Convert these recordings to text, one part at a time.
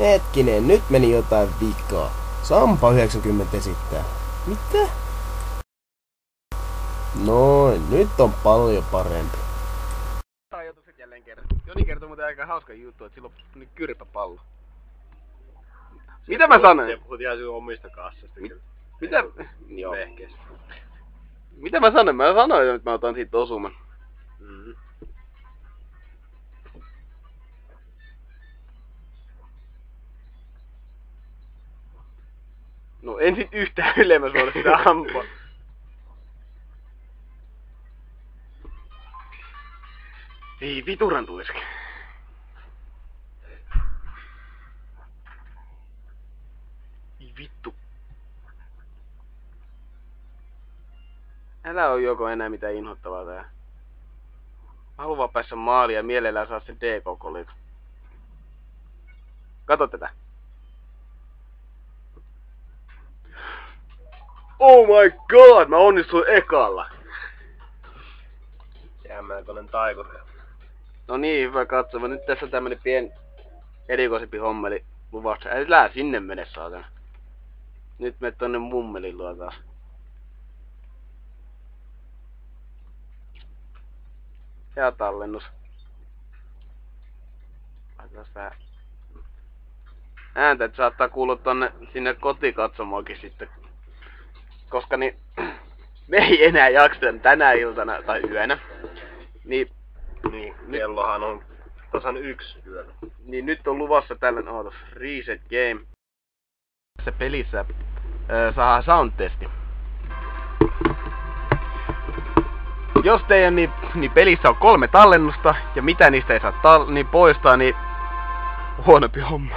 Hetkinen, nyt meni jotain vikaa. Sampa 90 esittää. Mitä? Noin, nyt on paljon parempi. Ajatukset jälleen kerran. Joni kertoi muuten aika hauska juttu, että silloin on kyrpäpallo. Mitä mä sanoin? Se puhut ihan sinun omista kassasta. Mitä? Joo. Vehkeistä. Mitä mä sanoin? Mä sanoin jo, että mä otan siitä osuman. Mm-hmm. No en sit yhtään ylemmäs voida sitä ampua. Ei vituran tuiski. Ei vittu. Älä oo joko enää mitään inhottavaa tää. Mä haluan vaan päässä maaliin ja mielellään saa sen DK-kolikon. Kato tätä. Oh my god, mä onnistuin ekalla. Jäämänkonen taikuri. No niin, hyvä katsoma. Nyt tässä on tämmönen pien erikoisempi hommeli luvassa. Älä sinne mene, saatana. Nyt me tonne mummelin luo taas. Ja tallennus. Laitetaan vähän ääntä, että saattaa kuulua tonne sinne kotikatsomoonkin sitten. Koska niin me ei enää jakseta tänä iltana tai yönä. Niin kellohan on tasan 1 yöllä. Niin nyt on luvassa tällainen reset game. Tässä pelissä saadaan soundtesti. Jos teidän niin pelissä on 3 tallennusta ja mitä niistä ei saa poistaa, niin huonompi homma.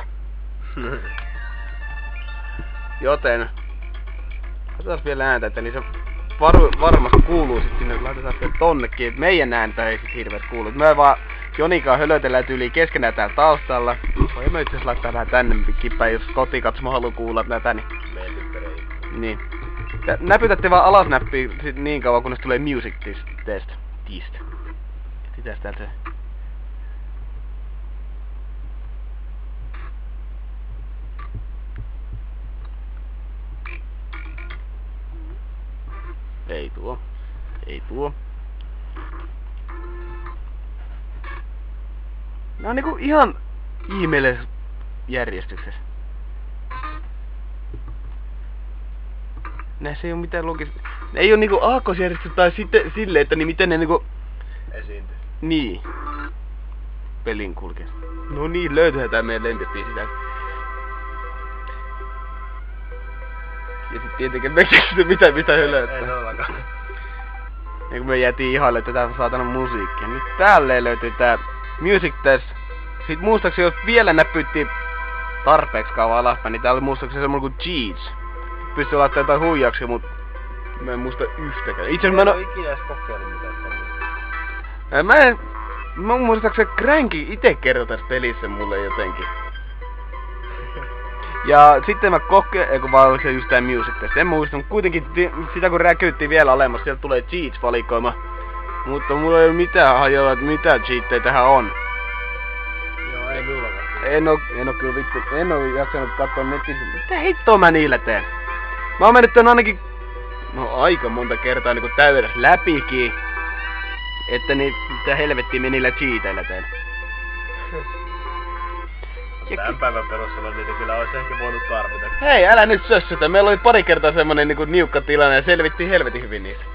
Joten laitetaan vielä ääntä, että niin se varmasti kuuluu sit sinne, laitetaan sitten tonnekin, että meidän ääntä ei sit hirveet kuulu. Me vaan Jonikaan hölötellään tyyliin keskenään täällä taustalla. Voi me itse asiassa laittaa vähän tännekin päin, jos kotikatsomo haluaa kuulla tätä, niin... Niin. Näpytätte vaan alasnäppiä niin kauan, kunnes tulee music test. Mitäs täältä se? Ei tuo. Ei tuo. Nää on niinku ihan ihmeellisessä järjestyksessä. Näissä ei oo mitään logista. Ne ei oo niinku aakkosjärjestyksessä tai sitten silleen, että niin miten ne niinku... Esiintyy. Niin. Pelin kulkee. No niin, löytää tää meidän lempibiisi täältä. Ja sit tietenkin me keksitty mitä hölöttää. Ei todellakaan. Ja kun me jäätiin ihaille tätä saatana musiikkia. Nyt tälleen löytyy tää music test. Sit muistaakseni jos vielä näpyttiin tarpeeksi kauan alaspäin, niin tää oli muistaakseni semmonen kuin cheats. Pystyy laittamaan jotain huijauksia, mut mä en muista yhtäkään. Itse asiassa mä en oo ikinä edes kokeillut mitään tämmöistä. Mä muistaakseni Cranky ite kertoi tässä pelissä mulle jotenkin. Ja sitten mä kun vaan oli se just tää music test. En muista, mutta kuitenkin sitä kun räkyyttiin vielä alemmas, sieltä tulee cheats-valikoima. Mutta mulla ei oo mitään hajoa, että mitä cheatteja tähän on. Joo, ei mullakaan. En oo kyllä vittu, en oo jaksanut katsoa netistä. Mitä hittoa mä niillä teen? Mä oon mennyt tän ainakin aika monta kertaa niinku täydessä läpikin. Että niin, mitä helvettiä me niillä cheateillä teen. Tämän päivän perusteella niitä kyllä olisi ehkä voinut tarvita. Hei, älä nyt sössötä. Meillä oli pari kertaa semmonen niinku niukka tilanne ja selvittiin helvetin hyvin niistä.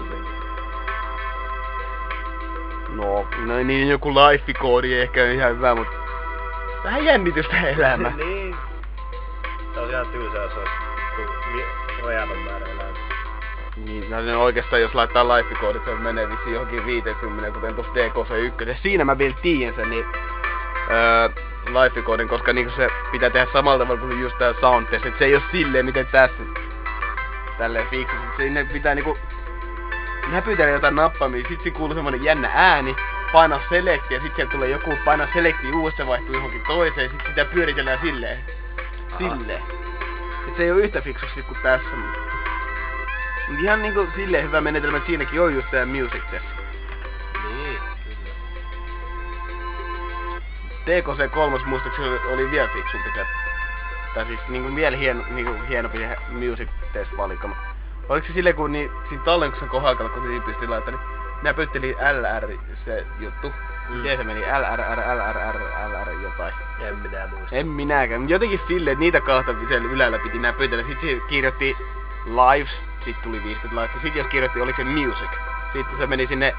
No niin joku life-koodi ehkä on ihan hyvä, mut vähän jännitystä elämä. Niin. Se on ihan tylsää, jos olisi rajaton määrä elämää. Niin, no oikeastaan jos laittaa life-koodit, se menee vissiin johonkin 50, kuten tossa DKC1. Siinä mä vielä tiedän sen, niin life-koodin, koska niinku se pitää tehdä samalla tavalla kuin just tää sound test. Et se ei oo silleen, miten tässä tälleen fiksu. Sinne pitää niinku näpytellä jotain nappamia, sit siinä kuuluu semmonen jännä ääni, painaa selekti ja sit sieltä tulee joku painaa selekti uudestaan vaihtuu johonkin toiseen, sit sitä pyöritellään silleen. Silleen. Et se ei oo yhtä fiksusti kuin tässä. Mut ihan niinku silleen hyvä menetelmä, että siinäkin on just tää music test. Niin, kyllä. TKC3 muistaakseni oli vielä fiksumpi se. Tai siis niinku vielä hienompi music test valikoima. Oliko se silleen kun siinä tallennuksen kohdalla kun niin pystyi laittamaan, niin näpytteli LR se juttu. Miten se meni? LR jotain. En minä muista. En minäkään. Jotenkin silleen, että niitä kahta siellä ylällä piti näpytellä. Sitten se kirjoitti lives, sit tuli 50 laittaa. Sitten jos kirjoitti, oliko se music. Sitten se meni sinne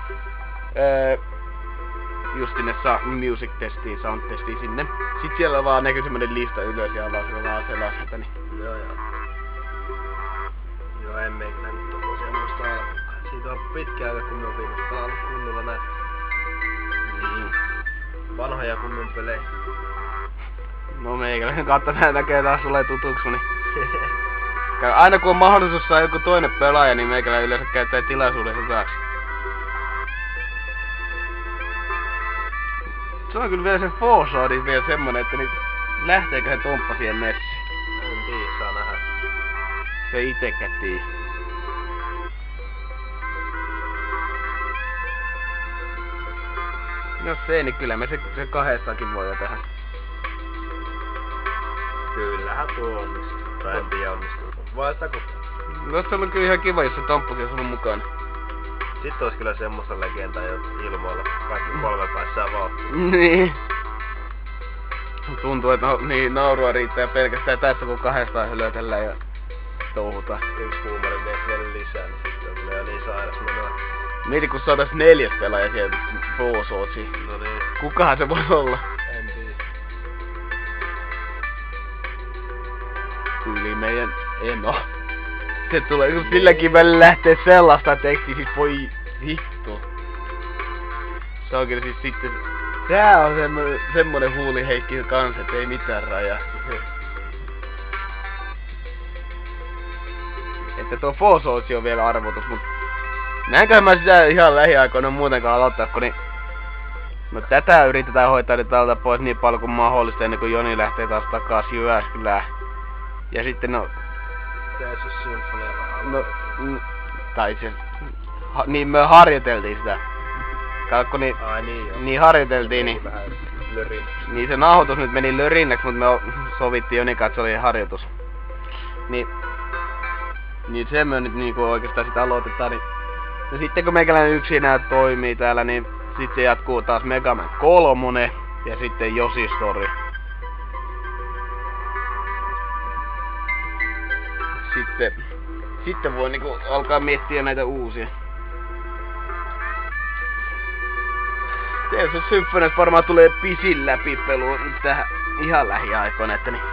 just sinne music testiin, sound testiin sinne. Sitten siellä vaan näkyi semmonen lista ylös ja alas ja vaan sellaista, niin. Joo. Joo, en meikä nyt tommosia muista alkuunkaan. Siitä on pitkä aika kun me on viimeis pelannut kunnolla näitä. Niin. Vanhoja kunnon pelejä. No meikäläinen kautta näkee taas sulle tutuksi, niin. Aina kun on mahdollisuus saa joku toinen pelaaja, niin meikäläinen yleensä käyttää tilaisuuden hyväksi. Se on kyllä vielä se Forsadi vielä semmonen, että niin lähteekö se Tomppa siihen messiin? En tiedä, saa nähdä. Se itekään tiedä. Jos ei, niin kyllä me se kahdestakin voi jo tehdä. Kyllähän tuo onnistuu. Tai en tiedä onnistuuko. Vai sitä kun... No se on kyllä ihan kiva, jos se Tomppakin olisi ollut mukana. Sitten olisi kyllä semmoista legendaa jo ilmoilla. Kaikki kolme päässään vauhtiin. Niin. Tuntuu, että niin naurua riittää pelkästään tässä kun kahdestaan hölötellään ja touhutaan. Yksi huumori mies vielä lisää, niin sitten on kyllä niin sairas menoa. Mieti kun saatais 4 pelaaja siellä Forsodiin. No niin. Kukahan se voi olla? En tiedä. Tyyli meidän eno. Se tulee kun silläkin välillä lähtee sellaista tekstiä, siis voi vittu. Se on kyllä siis sitten... Tää on semmonen huuliheikki kans, et ei mitään rajaa. Että tuo Forsodi on vielä arvotus, mut... Näinköhän mä sitä ihan lähiaikoina muutenkaan aloittaa, kun niin... No tätä yritetään hoitaa nyt täältä pois niin paljon kuin mahdollista ennen kuin Joni lähtee taas takas Jyväskylään. Ja sitten no... Teesus Symfonia vähän No... Tai se... niin me harjoiteltiin sitä. Kaakko niin... Ai niin joo. Niin harjoiteltiin niin... Vähän lörin. Niin se nauhoitus nyt meni lörinnäks, mut me sovittiin Jonin kanssa, se oli harjoitus. Niin se me nyt niinku oikeastaan sitä aloitetaan, niin... No sitten kun meikäläinen yksinään toimii täällä, niin sitten jatkuu taas Mega Man 3 ja sitten Yoshi Story. Sitten voi niinku alkaa miettiä näitä uusia. Tales of Symphonia varmaan tulee pisin läpipelu nyt tähän ihan lähiaikoina, että niin.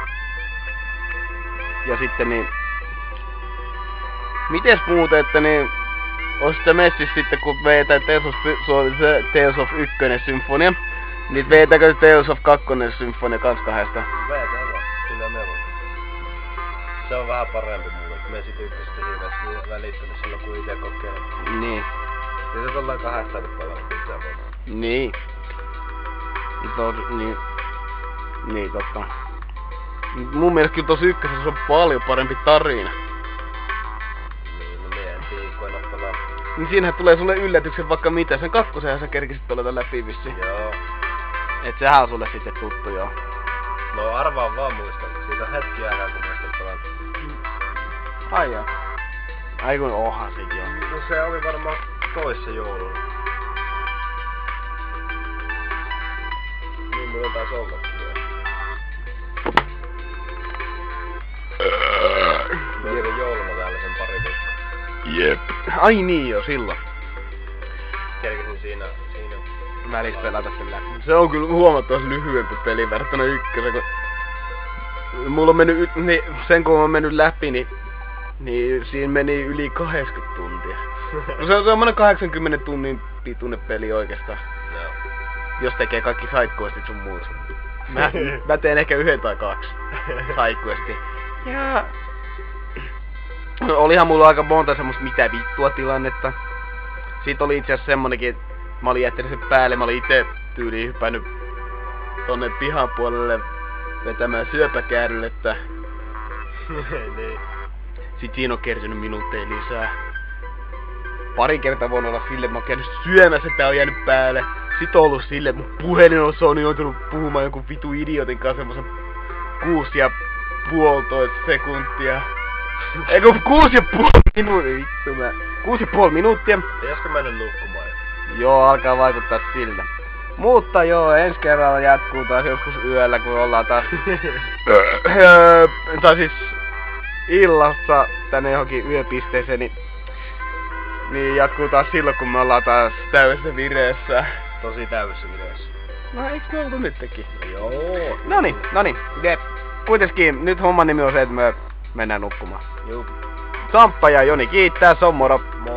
Ja sitten niin... Mites muuten, että niin... Ois sitä messis sitten kun vetää Tales of 1 Symphonia, niin vetääkö Tales of 2 Symphonia kans kahdesta? Vetää vaan, kyllä me voi. Se on vähän parempi mulle, että me sit ykköstä hirveästi välittänyt silloin kun ite kokeilen. Niin. Ja se ollaan kahdestaan nyt paljon pitää voi. Niin. Niin totta. Mun mielestä kyllä tossa ykkösessä on paljon parempi tarina. Niin, no me en tiedä, kun en oo pelannut. Niin siinähän tulee sulle yllätyksen vaikka mitä. Sen kakkosenhan sä kerkisit pelata läpi vissiin. Joo. Et sehän on sulle sitten tuttu joo. No arvaan vaan muistan. Siitä on hetki aikaa kun muistan pelannut. Ai jaa. Ai kun oha sit joo. No se oli varmaan toissa jouluna. Niin mulla taisi ollakin joo. Me olin jouluna täällä sen pari viikkoa. Jep. Ai niin joo, silloin. Kerkisin siinä Välissä pelata sen läpi. Se on kyllä huomattavasti lyhyempi peli verrattuna ykkösen, kun... Mulla on mennyt, sen kun on mennyt läpi, niin siinä meni yli 80 tuntia. No se on semmonen 80 tunnin pituinen peli oikeastaan. Joo. Jos tekee kaikki sidequestit sun muut. Mä teen ehkä 1 tai 2 sidequestia. Ja... No, olihan mulla aika monta semmoista mitä vittua tilannetta. Siitä oli itse asiassa semmonenkin, mä olin jättänyt sen päälle, mä olin ite tyyliin hypännyt tonne pihan puolelle vetämään syöpäkäärylettä. Niin. Sit siinä on kertynyt minuutteja lisää. Pari kertaa voin olla sille, mä oon käynyt syömässä, tää on jäänyt päälle. sit on ollut silleen, mun puhelin on Sony joutunut puhumaan jonkun vitu idiotin kanssa semmosen 6,5 sekuntia. Eiku 6,5 minuuttia, vittu mä. 6,5 minuuttia. Pitäisikö mennä nukkumaan? Joo, alkaa vaikuttaa siltä. Mutta joo, ensi kerralla jatkuu taas joskus yöllä, kun ollaan taas... tai siis illassa tänne johonkin yöpisteeseen, niin jatkuu taas silloin, kun me ollaan taas täydessä vireessä. Tosi täydessä vireessä. No eiks me oltu nytkin? Joo. Noniin. Kuitenkin nyt homman nimi on se, että me mennään nukkumaan. Juu. Samppa ja Joni kiittää, se on moro.